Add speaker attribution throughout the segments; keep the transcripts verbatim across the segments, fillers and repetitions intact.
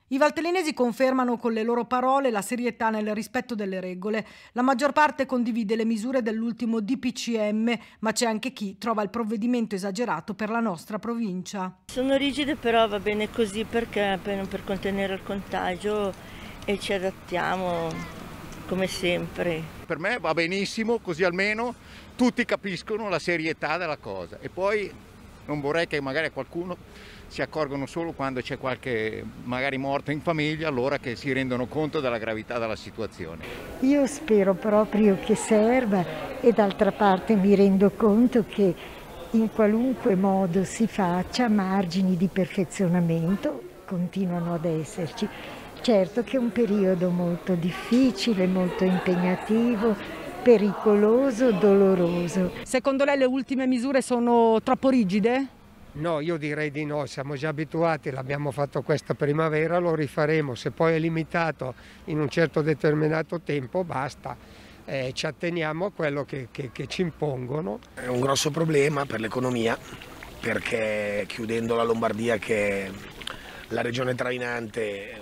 Speaker 1: I valtellinesi confermano con le loro parole la serietà nel rispetto delle regole. La maggior parte condivide le misure dell'ultimo D P C M, ma c'è anche chi trova il provvedimento esagerato per la nostra provincia.
Speaker 2: Sono rigide, però va bene così perché per, per contenere il contagio e ci adattiamo come sempre.
Speaker 3: Per me va benissimo, così almeno tutti capiscono la serietà della cosa e poi non vorrei che magari qualcuno si accorgono solo quando c'è qualche magari morto in famiglia, allora che si rendono conto della gravità della situazione.
Speaker 4: Io spero proprio che serva e d'altra parte mi rendo conto che in qualunque modo si faccia margini di perfezionamento continuano ad esserci. Certo che è un periodo molto difficile, molto impegnativo, pericoloso, doloroso.
Speaker 1: Secondo lei le ultime misure sono troppo rigide?
Speaker 5: No, io direi di no, siamo già abituati, l'abbiamo fatto questa primavera, lo rifaremo, se poi è limitato in un certo determinato tempo basta, eh, ci atteniamo a quello che, che, che ci impongono.
Speaker 6: È un grosso problema per l'economia perché chiudendo la Lombardia, che è la regione trainante,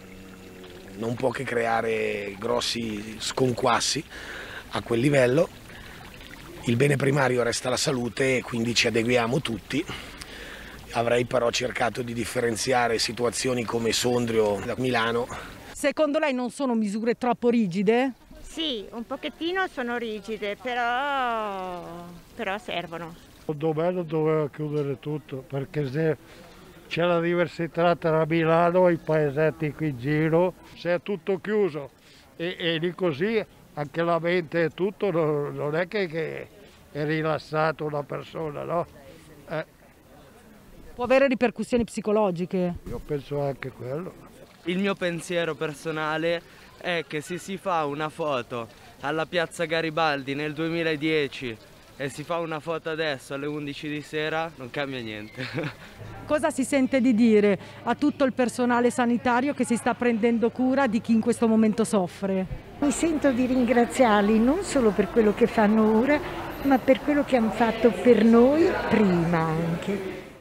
Speaker 6: non può che creare grossi sconquassi a quel livello. Il bene primario resta la salute e quindi ci adeguiamo tutti. Avrei però cercato di differenziare situazioni come Sondrio da Milano.
Speaker 1: Secondo lei non sono misure troppo rigide?
Speaker 7: Sì, un pochettino sono rigide, però, però servono.
Speaker 8: Domenica doveva chiudere tutto, perché se c'è la diversità tra Milano e i paesetti qui in giro, se è tutto chiuso e, e di così anche la mente e tutto, non, non è che, che è rilassato una persona, no? Eh.
Speaker 1: Può avere ripercussioni psicologiche?
Speaker 8: Io penso anche quello.
Speaker 9: Il mio pensiero personale è che se si fa una foto alla Piazza Garibaldi nel duemiladieci e si fa una foto adesso alle undici di sera, non cambia niente.
Speaker 1: Cosa si sente di dire a tutto il personale sanitario che si sta prendendo cura di chi in questo momento soffre?
Speaker 4: Mi sento di ringraziarli non solo per quello che fanno ora, ma per quello che hanno fatto per noi prima anche.